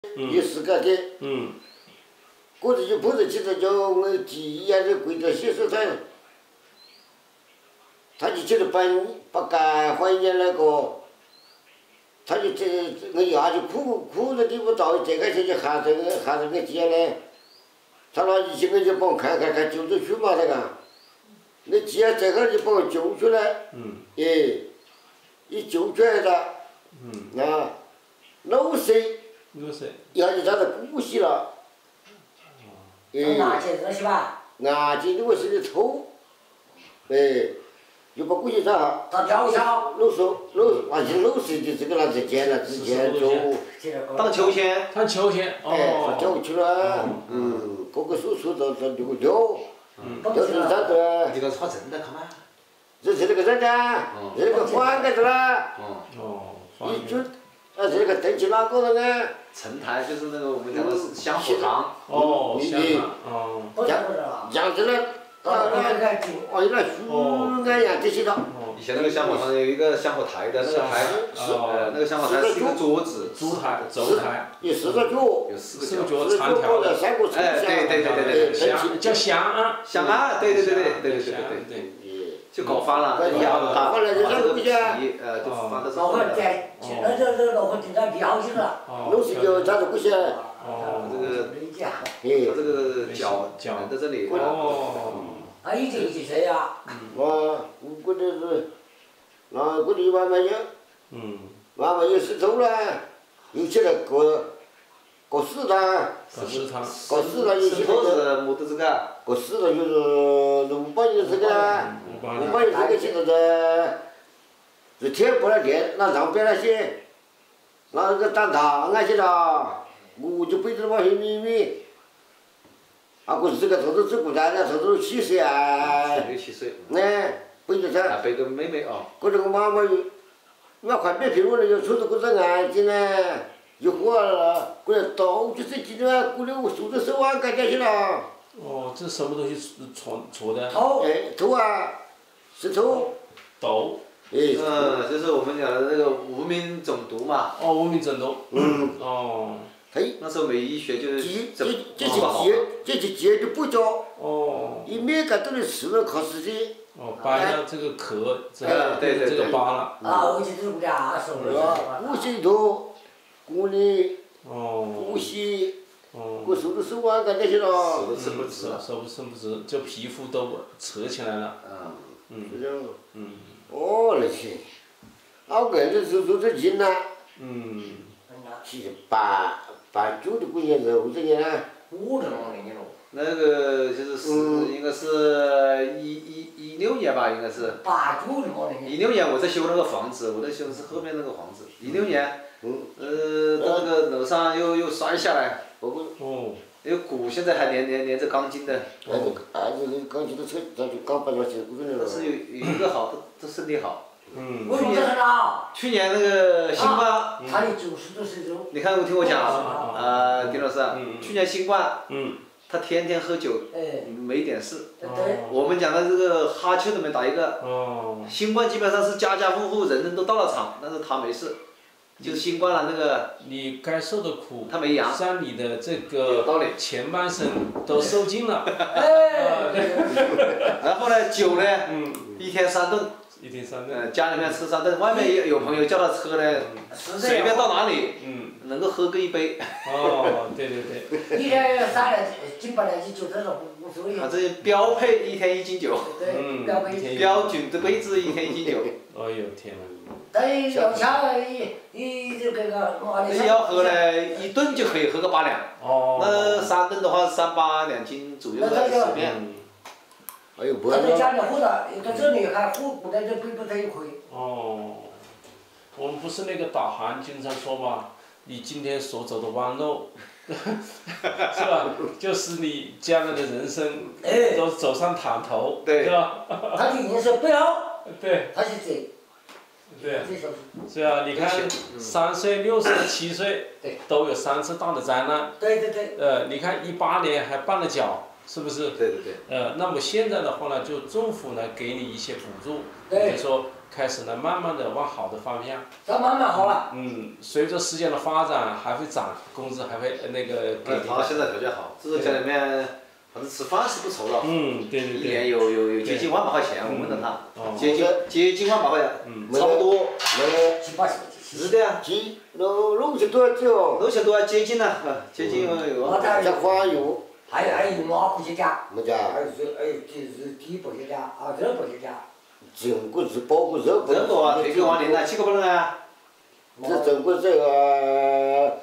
有时间给。过去就碰着起来叫我第一呀，这跪着写手他就去了把干换人那个，他就我牙就哭着地不到，这个就喊着我姐嘞，他那一些我就帮我看救出去嘛那个，那姐这个就把我救出来，一救出来了，6岁，一下就长到骨细了。 牙结子是吧？ 牙结子我是的抽，又把骨细长。 他吊销。 完全6岁就这个那之前就。 荡秋千。 他交去了，各个叔叔都留个交，交成啥子？ 这个穿针的看嘛。 这是那个针的，这个换个子啦。一就，这个登起哪个了呢？ 陈台就是那个我们讲的是香火堂。 杨子了，哦，那树那样这些的。 以前那个香火堂有一个香火台的那个台，那个香火台是一个桌子， 烛台， 有4个脚， 有4个脚， 长条的 ，3个对， 叫香案， 香案，对，就搞翻了，搞翻了就那个皮，就翻的是。 老汉在，那老汉就在标去了。 6岁就长得不行。 这个脚在这里。 他已经几岁呀？ 我这是，那过去慢慢有石头了，有起来搞石头，有石头是木头这个。 搞石头就是500年这个，500年这个现在是天不了电，那上边那些，那个打仗那些啦，我就背着往前咪。我是这个头是古代的，头都7岁啊。 6、7岁。 背着他。 背个妹妹哦。 或者我妈妈要快别皮了，要抽着这眼睛呢，又火了，过来倒就是几天，过来我手手腕干掉去了。 这什么东西戳的？ 头啊，石头。 豆。 就是我们讲的那个无名中毒嘛。 无名中毒。 那时候没医学就是这就不叫。一每个都能吃了靠自己。 拔掉这个壳，这个疤了。 我记得不了，说了。 呼吸多，我的呼吸，我手腕干掉去了。 手不直，就皮肤都扯起来了。 是这样。那些，我个人做这劲呐。其实89的过年肉这个呢。 50多年了。 那个就是应该是16年吧，应该是。 89多年。 16年我在修那个房子，我在修的是后面那个房子。16年，那个楼上又摔下来。那个骨现在还连着钢筋的。 这个钢筋都扯，他就刚搬过去， 但是有一个好，都身体好。去年那个新冠。 他的90多岁都。 你看我听我讲丁老师，去年新冠。他天天喝酒，没点事。我们讲的这个哈欠都没打一个。新冠基本上是家家户户人都到了场，但是他没事，就是新冠了那个。 你该受的苦， 他没阳。 像你的这个前半生都受尽了。 然后呢，酒呢，1天3顿。家里面吃3顿，外面有朋友叫他喝呢，随便到哪里，能够喝个1杯。 对。 1天3两斤8两斤酒，这种无所谓。 反正标配1天1斤酒。 对， 标准的杯子1天1斤酒。 哎呦天哪！ 对，要抢这个那要喝呢，1顿就可以喝个8两。那3顿的话，3、8、2斤左右的随便。 他在家里喝的，在这里还喝，不在这背不在一块。 我们不是那个导航经常说嘛，你今天所走的弯路，是吧？就是你将来的人生都走上坦途，是吧？ 他的人生不要。 对。 他是这。 对。是啊，你看3岁、6岁、7岁，都有3次大的灾难。 对。 你看18年还绊了脚。是不是？ 对。 那么现在的话呢，就政府呢给你一些补助，比如说开始呢，慢慢的往好的方向。 这慢慢好了。 随着时间的发展还会涨，工资还会那个给。 他现在条件好，这个家里面，反正吃饭是不愁了。 对。 一年有接近1万把块钱，我问了他，接近1万把块钱，差不多。是的呀。 6000多走。 6000多接近了，接近有。 再花油。 还有马不去家。 没家。 还有鸡不去家，肉不去家。 中国是包括肉。 人多啊，退休往年了，7个不能啊。 这中国这个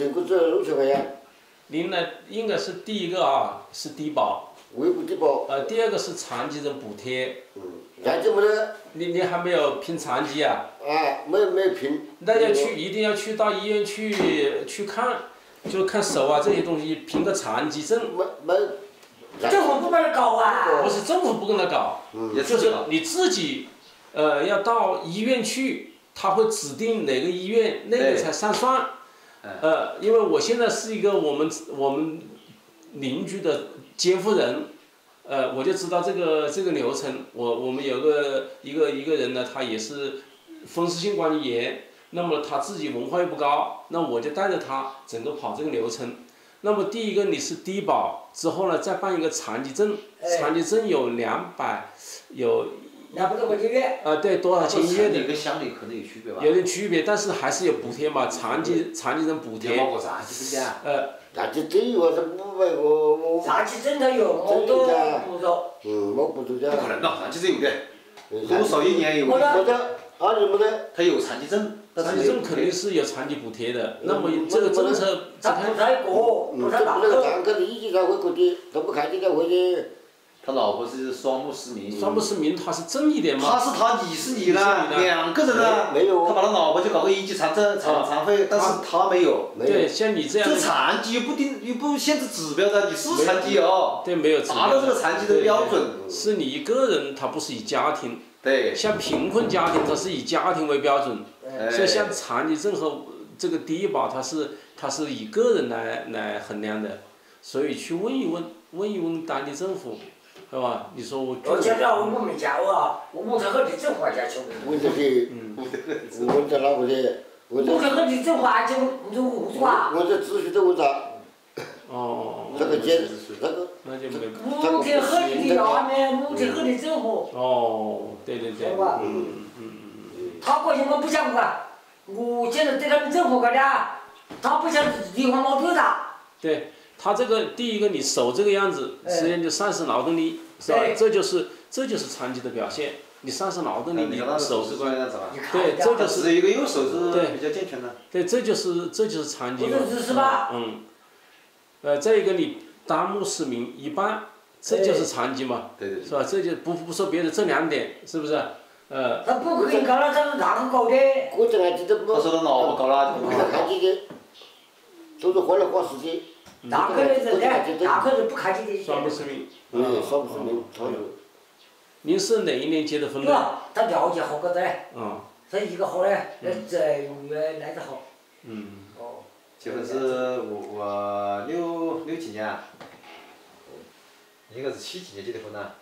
6000块钱。 您呢，应该是第一个啊，是低保。 维护低保。 第二个是残疾人补贴。 残疾没得。 你还没有评残疾啊？ 没评。 那一定要去到医院去看，就看手啊这些东西，评个残疾证。 没。 政府不帮他搞啊。 不是政府不跟他搞，就是你自己，要到医院去，他会指定哪个医院，那个才算算。因为我现在是一个我们邻居的监护人，我就知道这个流程。我们有一个人呢，他也是风湿性关节炎，那么他自己文化又不高，那我就带着他整个跑这个流程。那么第一个你是低保，之后呢再办一个残疾证，残疾证有200 多块钱。 对，多少钱一月的？ 跟乡里可能有区别吧。 有点区别，但是还是有补贴嘛，残疾人补贴。 残疾证有是500个。 残疾证它有，我都不着。 我不着家。 不可能的，残疾证有的，多少一年有？ 没得，没得。 他有残疾证。 残疾证肯定是有残疾补贴的，那么这个政策。 他不太过，不太大。 这个账可是一级才会过的，他不看见才会的。 他老婆是双目失明。 双目失明，他是正一点嘛？ 他是他，你是你啦，2个人啦。 没有。 他把他老婆就搞个1级残废，但是他没有。 对，像你这样。 这残疾又不限制指标的，你是残疾哦。 对，没有指标。 达到这个残疾的标准。 是你一个人，他不是以家庭。 对。 像贫困家庭，它是以家庭为标准。所以像残疾证和这个低保，它是以个人来衡量的，所以去问一问当地政府，是吧？你说我。 现在我没家啊，我这个地政府家去。 问这些，问这哪个的？ 我这个地政府就你屋子啊。 我这秩序都问啥？这个简那个。 那就没。 目前合理的下面，目前合理政府。 对。 是吧？他过去我不想管，我现在对他们政府干的，他不想地方矛盾的。 对，他这个第一个你手这个样子，实际上就丧失劳动力，是吧？这就是残疾的表现。你丧失劳动力，你手是关样子吧？对，这就是一个右手是比较健全的。 对，这就是残疾。 是吧？ 再一个你单目失明一半，这就是残疾嘛，是吧？这就不说别的，这2点是不是？ 他不可以搞了，他是哪个搞的？ 我这还记得不？ 他说他老婆搞了， 就不看见的，都是花时间。 哪个人不看见的？ 双目失明。 双目失明， 您是哪一年结的婚呢？ 他了解好个的。这一个好嘞，这来得好。 结婚是我6几年啊？应该是7几年结的婚呐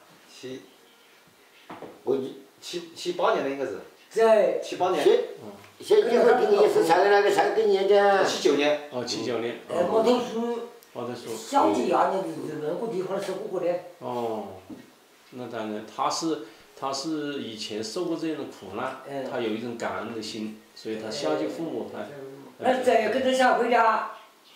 ，78年的应该是。 对。 78年。 先结婚这个也是才那个才跟年的。 79年。 79年。 没读书。小几2年那个地方是不过的。 那当然，他是以前受过这样的苦难，他有一种感恩的心，所以他孝敬父母， 那再跟着下回家。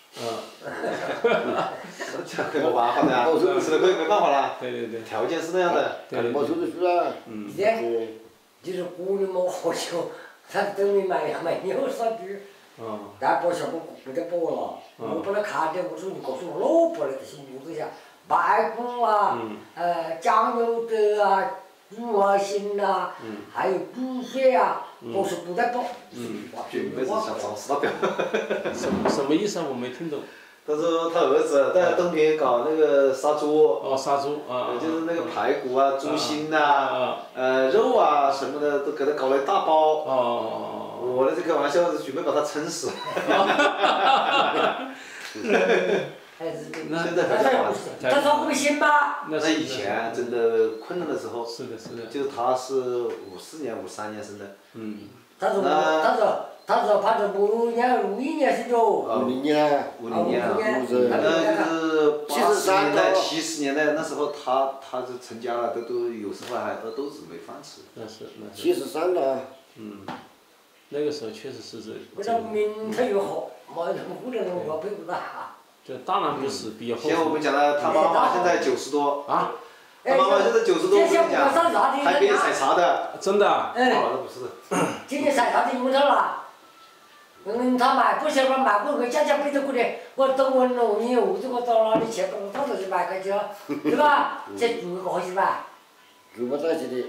这可没办法的啊，吃了亏没办法啦。 对。 条件是那样的。 没读的书啊。 就是鼓励我好笑，他等于没有啥子。但不晓得不得播了，我把他看的，我说你告诉我老婆那些名字下，排骨啊，酱油的啊，猪耳心啊，还有猪血啊，都是不得播。 准备是想尝试那表。 什么意思啊？我没听懂。 他说他儿子在东边搞那个杀猪。 杀猪就是那个排骨啊、猪心呐、肉啊什么的都给他搞了一大包。我呢这开玩笑是准备把他撑死。 现在还在他说不行吧？ 那以前真的困难的时候， 是的。 就他是54年、53年生的。 他说他是51年生的。 50年。 50年啊。 那就是 80年代、70年代那时候，他就成家了，都有时候还饿肚子没饭吃。 那是。 73了。 那个时候确实是这。 为了名声又好，没什么户头我背不大。 这当然不是比后。 像我们讲的，他妈妈现在90多。 啊。 他妈妈现在90多，我跟你讲，还给你采茶的。 真的。 那不是。 今年采茶的用到了。他卖不行了，卖我家背着过来，我等我弄你屋子，我到哪里去？我到处去卖块去了，对吧？这住个好些吧？ 住不到起的。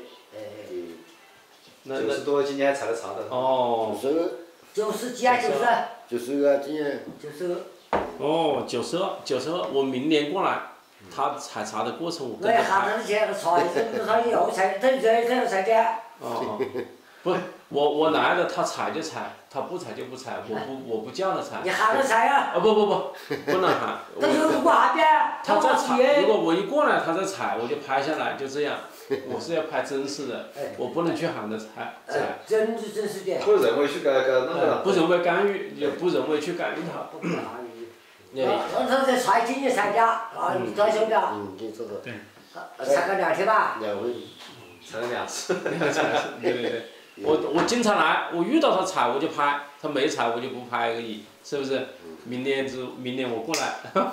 90多，今年还采了茶的。 哦。 90几啊 ？90啊，今年。 90。 哦，92，我明年过来，他采茶的过程我跟着拍。那下子去茶，他要采，他要采的。 哦。不，我来了，他采就采，他不采就不采，我不叫他采。 你喊他采啊？ 不能喊。 他说如果下边， 他在采，如果我一过来他在采，我就拍下来，就这样。我是要拍真实的，我不能去喊他采。 真实的。 不人为去那个。 不人为干预，也不人为去干预他。 他在采，今年采家，你晓不晓得？ 对。 采个2天吧。 2回。 采了2次。 对。我经常来，我遇到他采我就拍，他没采我就不拍而已，是不是？明年我过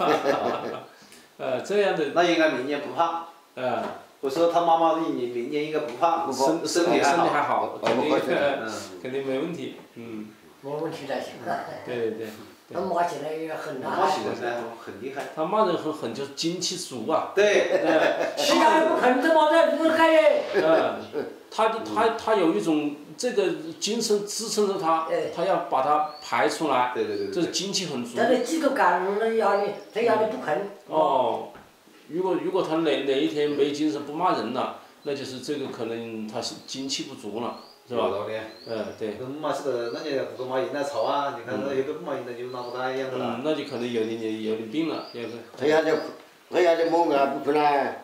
来。这样的。 那应该明年不怕。我说他妈妈明年应该不怕，身体还好。 肯定没问题。 没问题的，行。 对。 他骂起来也很难。 骂起来很厉害。 他骂人很就是精气足啊。 对。 气还不恨着骂人，不害耶。 他有一种这个精神支撑着他，他要把它排出来。 对。 这精气很足。 他的肌肉干了压力，他压力不恨。 哦。如果他哪一天没精神不骂人了，那就是这个可能他是精气不足了，是吧？ 有道理。 对。 跟马是的，那你不马赢来吵啊？你看那有个不马赢的就拿不大一样的了。 那就可能有点病了，要是。 他要在猛啊，不困难。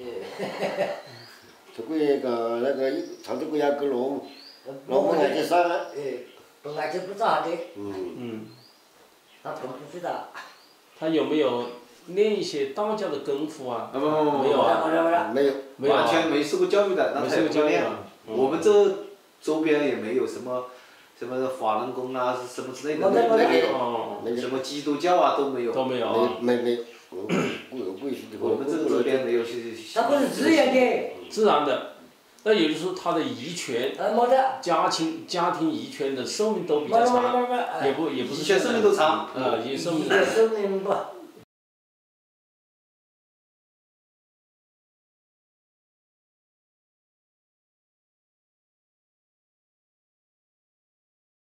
这个他这个要个弄不爱去上。 不爱去不咋的。他更不知道。 他有没有练一些道教的功夫啊？ 没有啊。 没有。 完全没受过教育的，那他也不练。我们这周边也没有什么法轮功啊，什么之类的，没有。什么基督教啊都没有。 都没有。 没。 我们这个周边没有些。 他不是自然的。 自然的，那也就是说他的遗传。家庭遗传的寿命都比较长，也不是。 以前寿命都长。 寿命。 不。